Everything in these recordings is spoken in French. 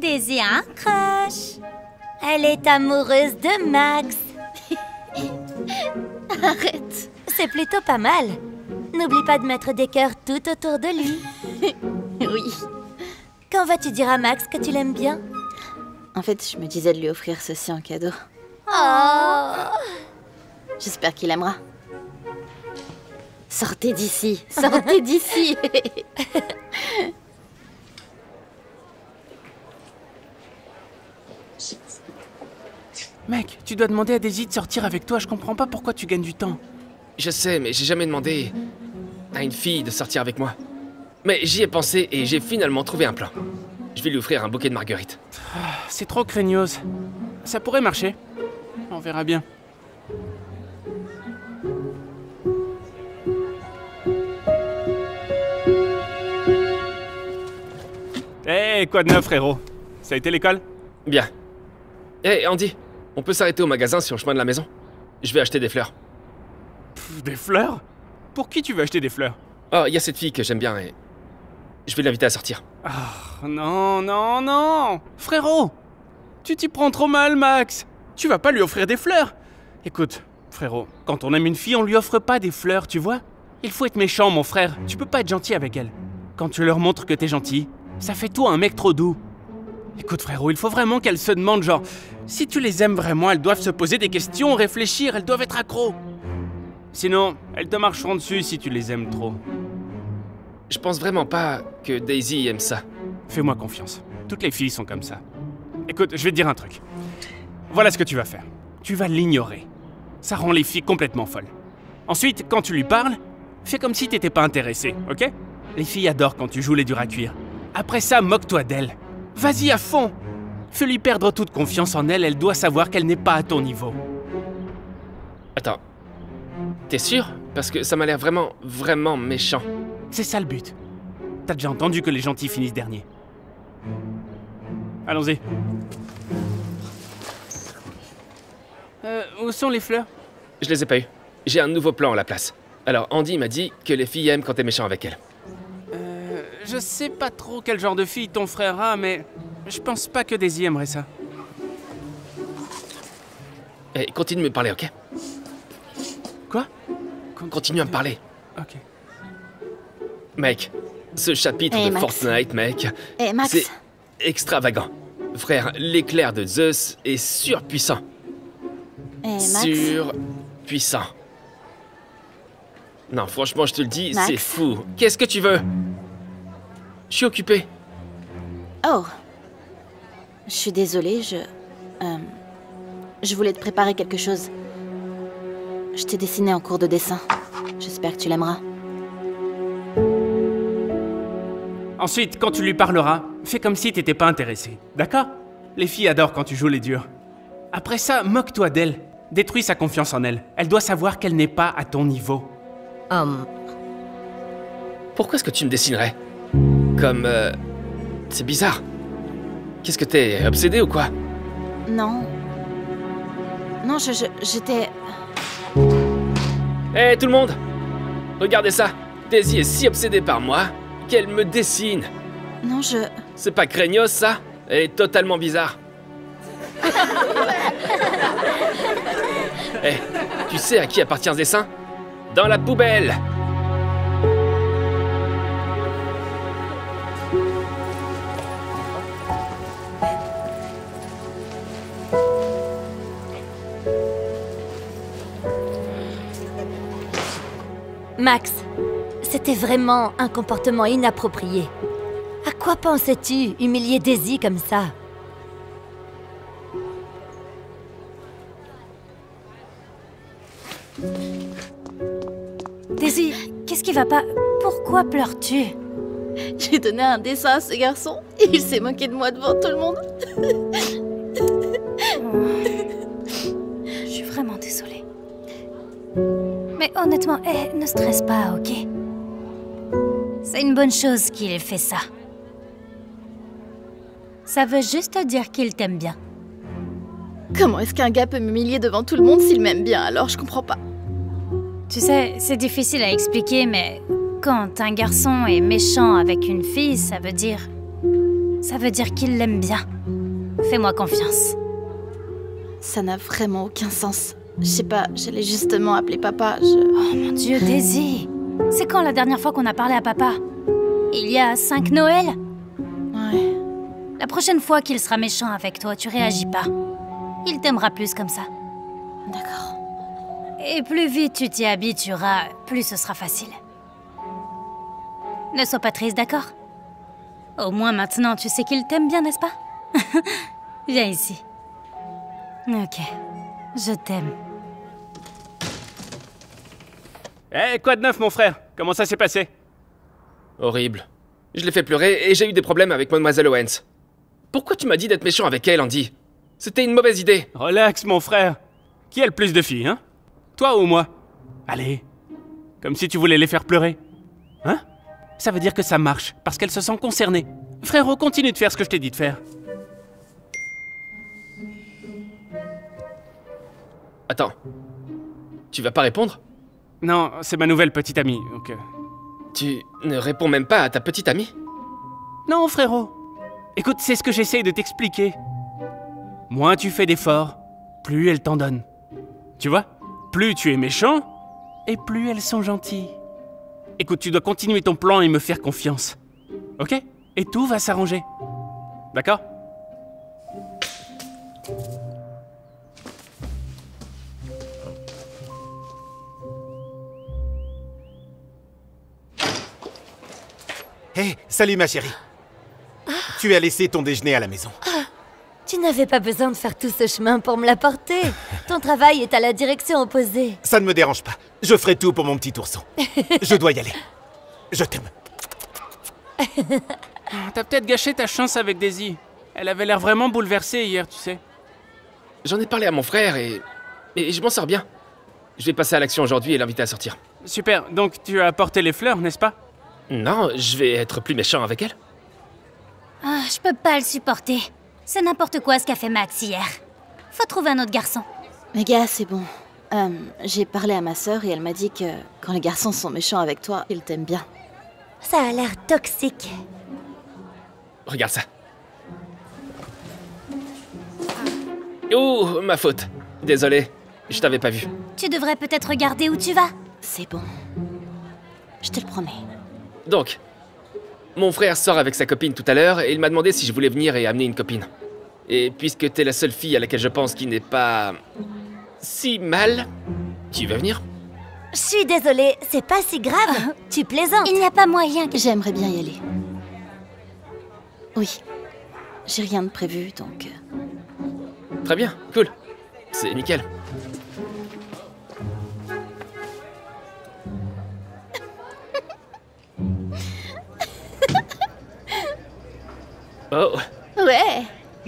Daisy a un crush. Elle est amoureuse de Max. Arrête. C'est plutôt pas mal. N'oublie pas de mettre des cœurs tout autour de lui. Oui. Quand vas-tu dire à Max que tu l'aimes bien? En fait, je me disais de lui offrir ceci en cadeau. Oh. J'espère qu'il aimera. Sortez d'ici. Sortez d'ici. Mec, tu dois demander à Daisy de sortir avec toi, je comprends pas pourquoi tu gagnes du temps. Je sais, mais j'ai jamais demandé à une fille de sortir avec moi. Mais j'y ai pensé et j'ai finalement trouvé un plan. Je vais lui offrir un bouquet de marguerites. C'est trop craignos. Ça pourrait marcher. On verra bien. Hé, quoi de neuf, frérot? Ça a été l'école? Bien. Hé, Andy, on peut s'arrêter au magasin sur le chemin de la maison? Je vais acheter des fleurs. Des fleurs? Pour qui tu veux acheter des fleurs? Oh, il y a cette fille que j'aime bien et je vais l'inviter à sortir. Oh, non, non, non! Frérot! Tu t'y prends trop mal, Max! Tu vas pas lui offrir des fleurs! Écoute, frérot, quand on aime une fille, on lui offre pas des fleurs, tu vois? Il faut être méchant, mon frère. Tu peux pas être gentil avec elle. Quand tu leur montres que t'es gentil, ça fait toi un mec trop doux. Écoute, frérot, il faut vraiment qu'elles se demandent, genre... Si tu les aimes vraiment, elles doivent se poser des questions, réfléchir, elles doivent être accros. Sinon, elles te marcheront dessus si tu les aimes trop. Je pense vraiment pas que Daisy aime ça. Fais-moi confiance. Toutes les filles sont comme ça. Écoute, je vais te dire un truc. Voilà ce que tu vas faire. Tu vas l'ignorer. Ça rend les filles complètement folles. Ensuite, quand tu lui parles, fais comme si t'étais pas intéressé, ok? Les filles adorent quand tu joues les durs à cuire. Après ça, moque-toi d'elle. Vas-y à fond. Fais-lui perdre toute confiance en elle, elle doit savoir qu'elle n'est pas à ton niveau. Attends. T'es sûr? Parce que ça m'a l'air vraiment, vraiment méchant. C'est ça le but. T'as déjà entendu que les gentils finissent dernier. Allons-y. Où sont les fleurs? Je les ai pas eues. J'ai un nouveau plan à la place. Alors Andy m'a dit que les filles aiment quand t'es méchant avec elles. Je sais pas trop quel genre de fille ton frère a, mais je pense pas que Daisy aimerait ça. Et continue de me parler, ok? Quoi? Continue à me parler. Ok. Mec, ce chapitre Hey, de Max. Fortnite, mec, Hé, Max. c'est extravagant. Frère, l'éclair de Zeus est surpuissant. Hé, Max. Surpuissant. Non, franchement, je te le dis, Max. c'est fou. Qu'est-ce que tu veux? Je suis occupé. Oh. Je suis désolée, je voulais te préparer quelque chose. Je t'ai dessiné en cours de dessin. J'espère que tu l'aimeras. Ensuite, quand tu lui parleras, fais comme si t'étais pas intéressé. D'accord? Les filles adorent quand tu joues les durs. Après ça, moque-toi d'elle. Détruis sa confiance en elle. Elle doit savoir qu'elle n'est pas à ton niveau. Pourquoi est-ce que tu me dessinerais? Comme... C'est bizarre. Qu'est-ce que t'es obsédé ou quoi? Non. Non, j'étais... Hé, tout le monde! Regardez ça! Daisy est si obsédée par moi qu'elle me dessine. Non, C'est pas craignos, ça? Elle est totalement bizarre. Hé, tu sais à qui appartient ce dessin? Dans la poubelle! Max, c'était vraiment un comportement inapproprié. À quoi pensais-tu, humilier Daisy comme ça? Daisy, qu'est-ce qui va pas? Pourquoi pleures-tu? J'ai donné un dessin à ce garçon et il s'est moqué de moi devant tout le monde. Je suis vraiment désolée. Mais honnêtement, ne stresse pas, ok? C'est une bonne chose qu'il ait fait ça. Ça veut juste dire qu'il t'aime bien. Comment est-ce qu'un gars peut m'humilier devant tout le monde s'il m'aime bien? Alors, je comprends pas. Tu sais, c'est difficile à expliquer, mais quand un garçon est méchant avec une fille, ça veut dire ça veut dire qu'il l'aime bien. Fais-moi confiance. Ça n'a vraiment aucun sens. Je sais pas, j'allais justement appeler papa, Oh mon Dieu, Daisy! C'est quand la dernière fois qu'on a parlé à papa? Il y a 5 Noëls? Ouais. La prochaine fois qu'il sera méchant avec toi, tu réagis pas. Il t'aimera plus comme ça. D'accord. Et plus vite tu t'y habitueras, plus ce sera facile. Ne sois pas triste, d'accord? Au moins maintenant, tu sais qu'il t'aime bien, n'est-ce pas? Viens ici. Ok. Je t'aime. Eh, quoi de neuf, mon frère? Comment ça s'est passé? Horrible. Je l'ai fait pleurer et j'ai eu des problèmes avec Mademoiselle Owens. Pourquoi tu m'as dit d'être méchant avec elle, Andy? C'était une mauvaise idée. Relax, mon frère. Qui a le plus de filles, hein? Toi ou moi? Allez. Comme si tu voulais les faire pleurer. Hein? Ça veut dire que ça marche, parce qu'elle se sent concernée. Frérot, continue de faire ce que je t'ai dit de faire. Attends. Tu vas pas répondre? Non, c'est ma nouvelle petite amie, donc... Tu ne réponds même pas à ta petite amie? Non, frérot. Écoute, c'est ce que j'essaye de t'expliquer. Moins tu fais d'efforts, plus elle t'en donne. Tu vois? Plus tu es méchant, et plus elles sont gentilles. Écoute, tu dois continuer ton plan et me faire confiance. Ok? Et tout va s'arranger. D'accord? Hé, salut ma chérie. Tu as laissé ton déjeuner à la maison. Tu n'avais pas besoin de faire tout ce chemin pour me l'apporter. Ton travail est à la direction opposée. Ça ne me dérange pas. Je ferai tout pour mon petit ourson. Je dois y aller. Je t'aime. T'as peut-être gâché ta chance avec Daisy. Elle avait l'air vraiment bouleversée hier, tu sais. J'en ai parlé à mon frère et je m'en sors bien. Je vais passer à l'action aujourd'hui et l'inviter à sortir. Super, donc tu as apporté les fleurs, n'est-ce pas? Non, je vais être plus méchant avec elle. Ah, je peux pas le supporter. C'est n'importe quoi ce qu'a fait Max hier. Faut trouver un autre garçon. Les gars, c'est bon. J'ai parlé à ma sœur et elle m'a dit que quand les garçons sont méchants avec toi, ils t'aiment bien. Ça a l'air toxique. Regarde ça. Oh, ma faute. Désolé, je t'avais pas vu. Tu devrais peut-être regarder où tu vas. C'est bon. Je te le promets. Donc, mon frère sort avec sa copine tout à l'heure et il m'a demandé si je voulais venir et amener une copine. Et puisque t'es la seule fille à laquelle je pense qui n'est pas... si mal, tu veux venir? Je suis désolée, c'est pas si grave. Tu plaisantes. Il n'y a pas moyen que... J'aimerais bien y aller. Oui. J'ai rien de prévu, donc... Très bien, cool. C'est nickel. Oh, Ouais.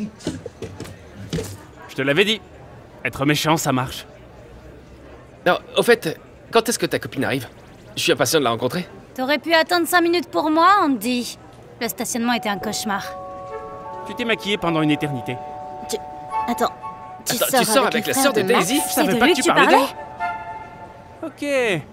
Je te l'avais dit. Être méchant, ça marche. non, au fait, quand est-ce que ta copine arrive? Je suis impatient de la rencontrer. T'aurais pu attendre 5 minutes pour moi, Andy. Le stationnement était un cauchemar. Tu t'es maquillé pendant une éternité. Attends. Tu Attends, sors avec le la frère sœur de Max? Daisy? Je savais de pas lui que que tu tu parlais parlais? d'elle. Ok.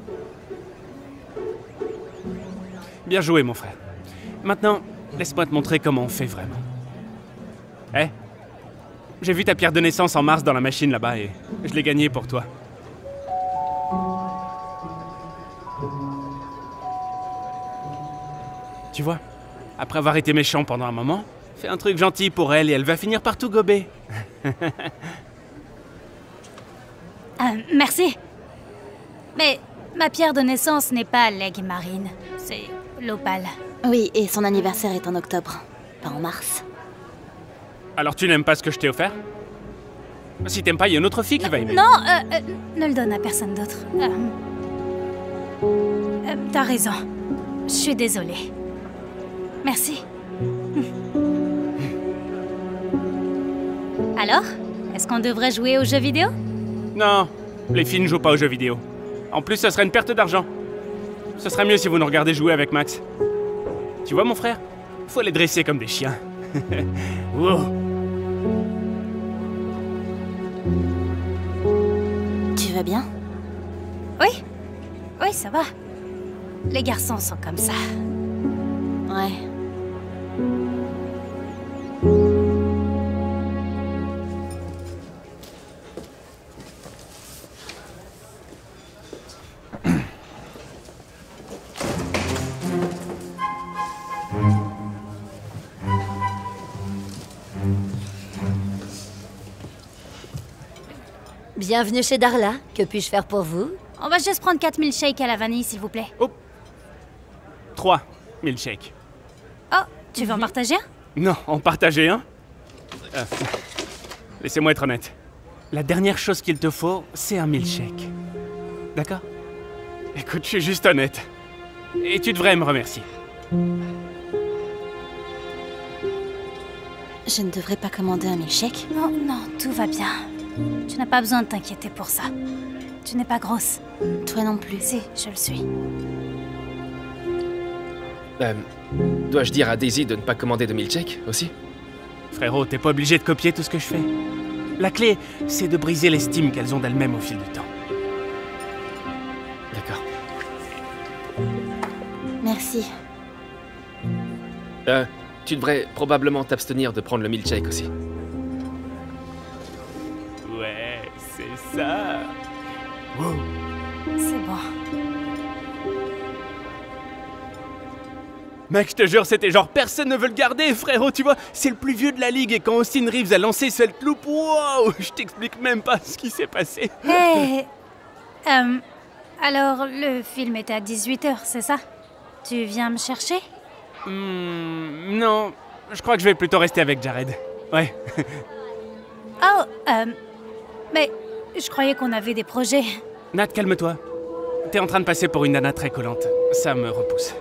Bien joué, mon frère. Maintenant, laisse-moi te montrer comment on fait vraiment. Eh, j'ai vu ta pierre de naissance en mars dans la machine là-bas et je l'ai gagnée pour toi. Tu vois, après avoir été méchant pendant un moment, fais un truc gentil pour elle et elle va finir par tout gober. Merci. Mais ma pierre de naissance n'est pas l'aigle marine. C'est l'opale. Oui, et son anniversaire est en octobre, pas en mars. Alors tu n'aimes pas ce que je t'ai offert? Si t'aimes pas, il y a une autre fille qui va aimer. Non, ne le donne à personne d'autre. T'as raison. Je suis désolée. Merci. Alors, est-ce qu'on devrait jouer aux jeux vidéo? Non, les filles ne jouent pas aux jeux vidéo. En plus, ce serait une perte d'argent. Ce serait mieux si vous nous regardez jouer avec Max. Tu vois, mon frère? Faut les dresser comme des chiens. Wow. Tu vas bien? Oui. Oui, ça va. Les garçons sont comme ça. Ouais. Bienvenue chez Darla. Que puis-je faire pour vous? On va juste prendre 4 milkshakes à la vanille, s'il vous plaît. 3 milkshakes. Oh, tu veux en partager un? Non, en partager un. Laissez-moi être honnête. La dernière chose qu'il te faut, c'est un milkshake. D'accord? Écoute, je suis juste honnête. Et tu devrais me remercier. Je ne devrais pas commander un milkshake? Non, non, tout va bien. Tu n'as pas besoin de t'inquiéter pour ça. Tu n'es pas grosse. Toi non plus. Si, je le suis. Dois-je dire à Daisy de ne pas commander de milkshake aussi? Frérot, t'es pas obligé de copier tout ce que je fais. La clé, c'est de briser l'estime qu'elles ont d'elles-mêmes au fil du temps. D'accord. Merci. Tu devrais probablement t'abstenir de prendre le milkshake aussi. Ouais, c'est ça. Wow. C'est bon. Mec, je te jure, c'était genre personne ne veut le garder, frérot, tu vois. C'est le plus vieux de la ligue et quand Austin Reeves a lancé cette loupe, wow, je t'explique même pas ce qui s'est passé. Hé alors, le film est à 18h, c'est ça? Tu viens me chercher? Non, je crois que je vais plutôt rester avec Jared. Ouais. Oh, mais je croyais qu'on avait des projets. Nat, calme-toi. T'es en train de passer pour une nana très collante. Ça me repousse.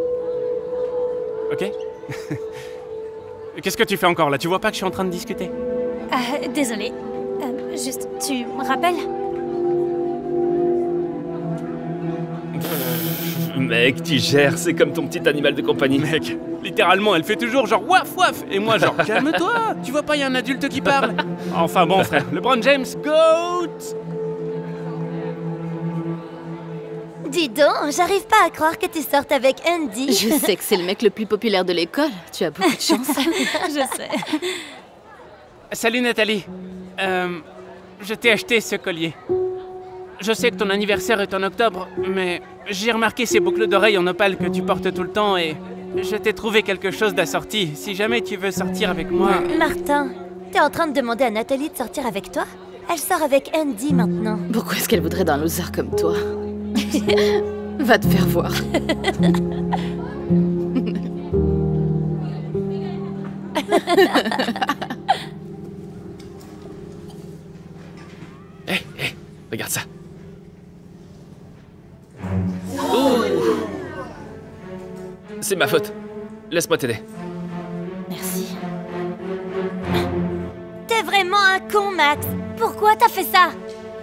Ok? Qu'est-ce que tu fais encore là? Tu vois pas que je suis en train de discuter? Désolée. Juste, tu me rappelles? Mec, tu gères, c'est comme ton petit animal de compagnie. Mec, littéralement, elle fait toujours genre waf waf. Et moi genre, calme-toi. Tu vois pas, il y a un adulte qui parle. Enfin bon, frère. LeBron James, GOAT! Dis donc, j'arrive pas à croire que tu sortes avec Andy. Je sais que c'est le mec le plus populaire de l'école. Tu as beaucoup de chance. Je sais. Salut Nathalie. Je t'ai acheté ce collier. Je sais que ton anniversaire est en octobre, mais j'ai remarqué ces boucles d'oreilles en opale que tu portes tout le temps et je t'ai trouvé quelque chose d'assorti. Si jamais tu veux sortir avec moi... Martin, t'es en train de demander à Nathalie de sortir avec toi? Elle sort avec Andy maintenant. Pourquoi est-ce qu'elle voudrait d'un loser comme toi? Va te faire voir. Hé, regarde ça. C'est ma faute. Laisse-moi t'aider. Merci. T'es vraiment un con, Max. Pourquoi t'as fait ça?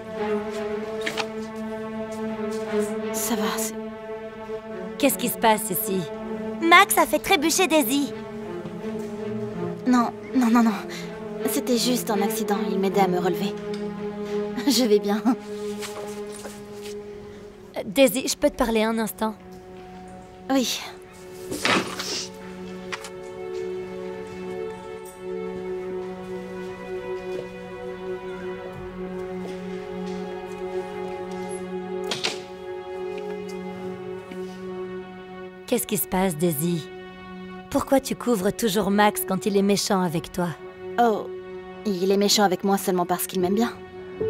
Ça va, c'est... Qu'est-ce qui se passe ici? Max a fait trébucher Daisy. Non. C'était juste un accident. Il m'aidait à me relever. Je vais bien. Daisy, je peux te parler un instant? Oui. Qu'est-ce qui se passe, Daisy? Pourquoi tu couvres toujours Max quand il est méchant avec toi? Oh, il est méchant avec moi seulement parce qu'il m'aime bien.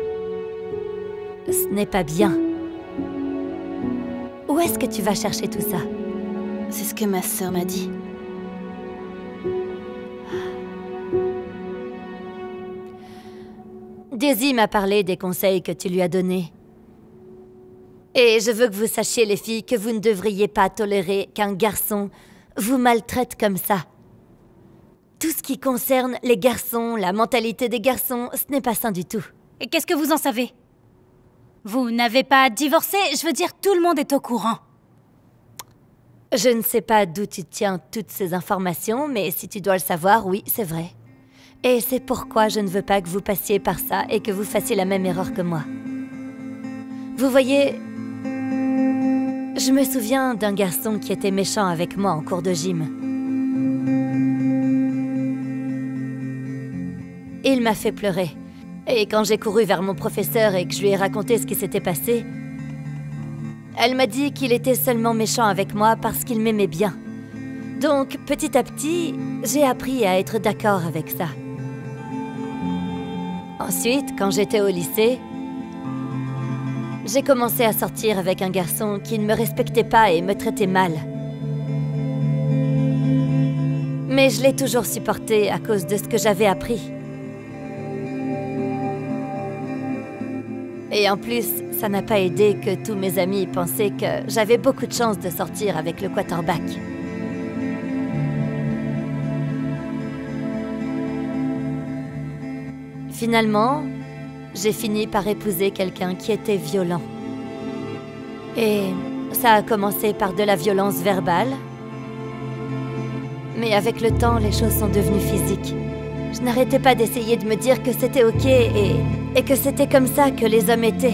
Ce n'est pas bien. Où est-ce que tu vas chercher tout ça? C'est ce que ma sœur m'a dit. Daisy m'a parlé des conseils que tu lui as donnés. Et je veux que vous sachiez, les filles, que vous ne devriez pas tolérer qu'un garçon vous maltraite comme ça. Tout ce qui concerne les garçons, la mentalité des garçons, ce n'est pas sain du tout. Et qu'est-ce que vous en savez? Vous n'avez pas divorcé? Je veux dire, tout le monde est au courant. Je ne sais pas d'où tu tiens toutes ces informations, mais si tu dois le savoir, oui, c'est vrai. Et c'est pourquoi je ne veux pas que vous passiez par ça et que vous fassiez la même erreur que moi. Vous voyez, je me souviens d'un garçon qui était méchant avec moi en cours de gym. Il m'a fait pleurer. Et quand j'ai couru vers mon professeur et que je lui ai raconté ce qui s'était passé, elle m'a dit qu'il était seulement méchant avec moi parce qu'il m'aimait bien. Donc, petit à petit, j'ai appris à être d'accord avec ça. Ensuite, quand j'étais au lycée, j'ai commencé à sortir avec un garçon qui ne me respectait pas et me traitait mal. Mais je l'ai toujours supporté à cause de ce que j'avais appris. Et en plus, ça n'a pas aidé que tous mes amis pensaient que j'avais beaucoup de chance de sortir avec le quarterback. Finalement, j'ai fini par épouser quelqu'un qui était violent. Et ça a commencé par de la violence verbale. Mais avec le temps, les choses sont devenues physiques. Je n'arrêtais pas d'essayer de me dire que c'était ok et que c'était comme ça que les hommes étaient.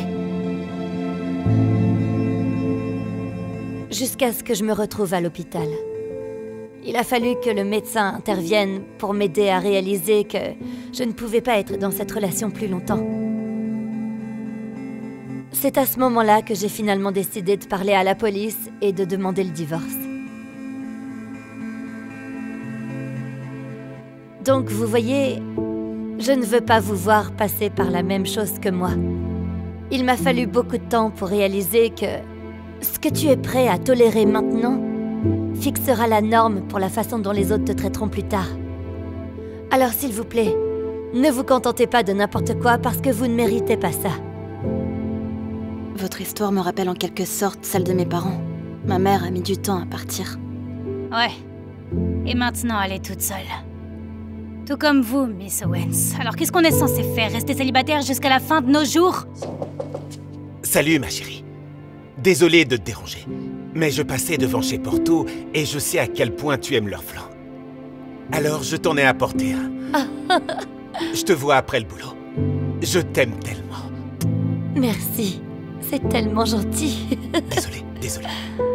Jusqu'à ce que je me retrouve à l'hôpital. Il a fallu que le médecin intervienne pour m'aider à réaliser que je ne pouvais pas être dans cette relation plus longtemps. C'est à ce moment-là que j'ai finalement décidé de parler à la police et de demander le divorce. Donc, vous voyez, je ne veux pas vous voir passer par la même chose que moi. Il m'a fallu beaucoup de temps pour réaliser que ce que tu es prêt à tolérer maintenant fixera la norme pour la façon dont les autres te traiteront plus tard. Alors, s'il vous plaît, ne vous contentez pas de n'importe quoi parce que vous ne méritez pas ça. Votre histoire me rappelle en quelque sorte celle de mes parents. Ma mère a mis du temps à partir. Ouais. Et maintenant, elle est toute seule. Tout comme vous, Miss Owens. Alors qu'est-ce qu'on est censé faire? Rester célibataire jusqu'à la fin de nos jours? Salut, ma chérie. Désolé de te déranger, mais je passais devant chez Porto et je sais à quel point tu aimes leur flan. Alors, je t'en ai apporté un. Je te vois après le boulot. Je t'aime tellement. Merci. C'est tellement gentil. Désolé.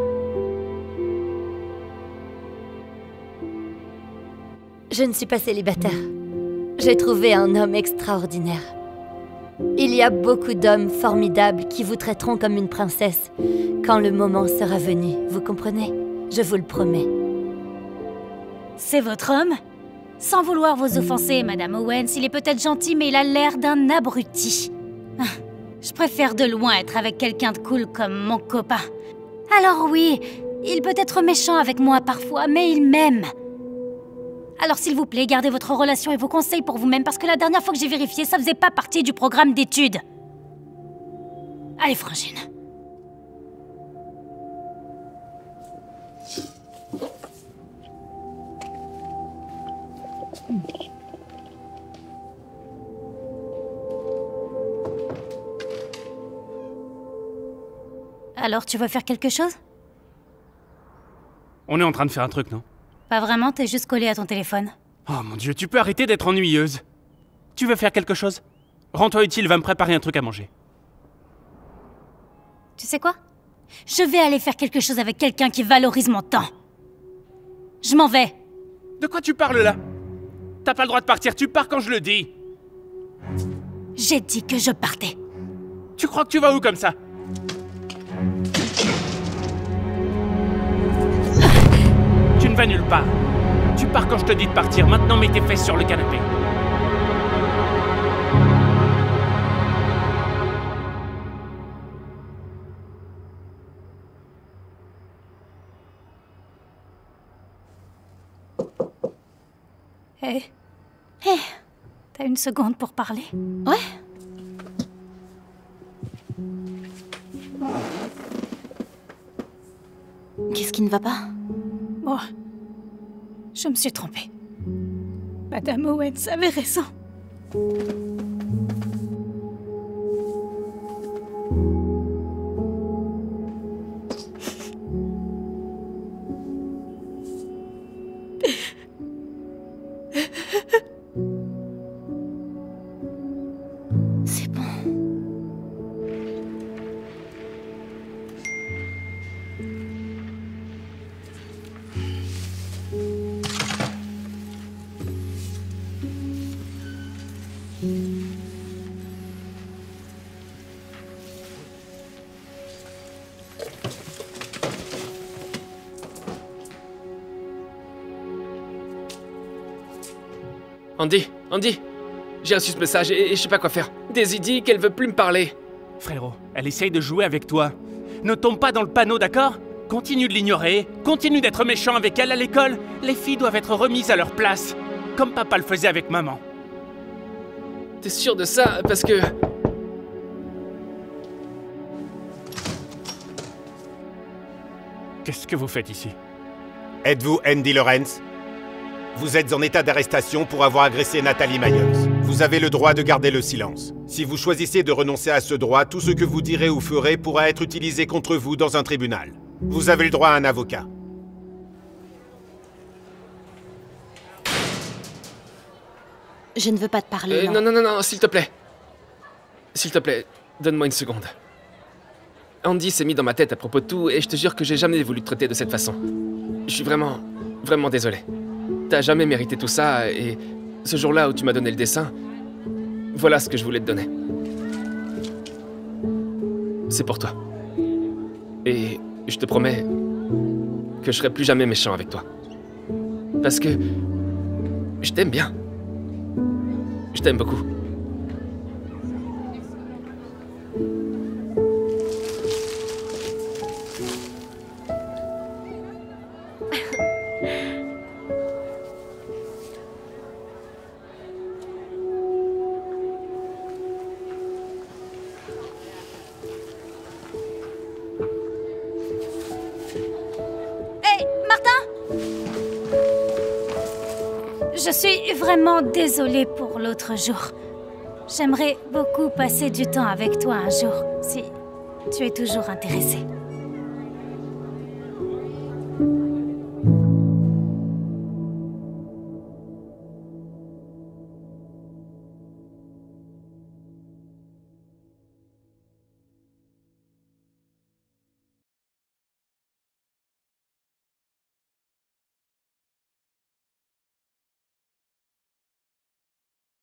Je ne suis pas célibataire. J'ai trouvé un homme extraordinaire. Il y a beaucoup d'hommes formidables qui vous traiteront comme une princesse quand le moment sera venu, vous comprenez? Je vous le promets. C'est votre homme? Sans vouloir vous offenser, Madame Owens, il est peut-être gentil, mais il a l'air d'un abruti. Je préfère de loin être avec quelqu'un de cool comme mon copain. Alors oui, il peut être méchant avec moi parfois, mais il m'aime. Alors s'il vous plaît, gardez votre relation et vos conseils pour vous-même, parce que la dernière fois que j'ai vérifié, ça faisait pas partie du programme d'études. Allez, frangine. Alors, tu veux faire quelque chose? On est en train de faire un truc, non? Pas vraiment, t'es juste collé à ton téléphone. Oh mon Dieu, tu peux arrêter d'être ennuyeuse. Tu veux faire quelque chose? Rends-toi utile, va me préparer un truc à manger. Tu sais quoi? Je vais aller faire quelque chose avec quelqu'un qui valorise mon temps. Je m'en vais. De quoi tu parles là? T'as pas le droit de partir, tu pars quand je le dis. J'ai dit que je partais. Tu crois que tu vas où comme ça? Tu ne vas nulle part. Tu pars quand je te dis de partir. Maintenant, mets tes fesses sur le canapé. Hé. Hé. T'as une seconde pour parler? Ouais. Qu'est-ce qui ne va pas? Bon, je me suis trompée. Madame Owens avait raison. C'est bon. Andy, j'ai reçu ce message et je sais pas quoi faire. Daisy dit qu'elle veut plus me parler. Frérot, elle essaye de jouer avec toi. Ne tombe pas dans le panneau, d'accord? Continue de l'ignorer, continue d'être méchant avec elle à l'école. Les filles doivent être remises à leur place, comme papa le faisait avec maman. T'es sûr de ça? Parce que... Qu'est-ce que vous faites ici? Êtes-vous Andy Lawrence? Vous êtes en état d'arrestation pour avoir agressé Nathalie Myers. Vous avez le droit de garder le silence. Si vous choisissez de renoncer à ce droit, tout ce que vous direz ou ferez pourra être utilisé contre vous dans un tribunal. Vous avez le droit à un avocat. Je ne veux pas te parler, non. Non, s'il te plaît. S'il te plaît, donne-moi une seconde. Andy s'est mis dans ma tête à propos de tout et je te jure que j'ai jamais voulu te traiter de cette façon. Je suis vraiment désolé. T'as jamais mérité tout ça et ce jour-là où tu m'as donné le dessin, voilà ce que je voulais te donner. C'est pour toi. Et je te promets que je serai plus jamais méchant avec toi. Parce que je t'aime bien. Je t'aime beaucoup. Je suis vraiment désolée pour l'autre jour. J'aimerais beaucoup passer du temps avec toi un jour, si tu es toujours intéressé.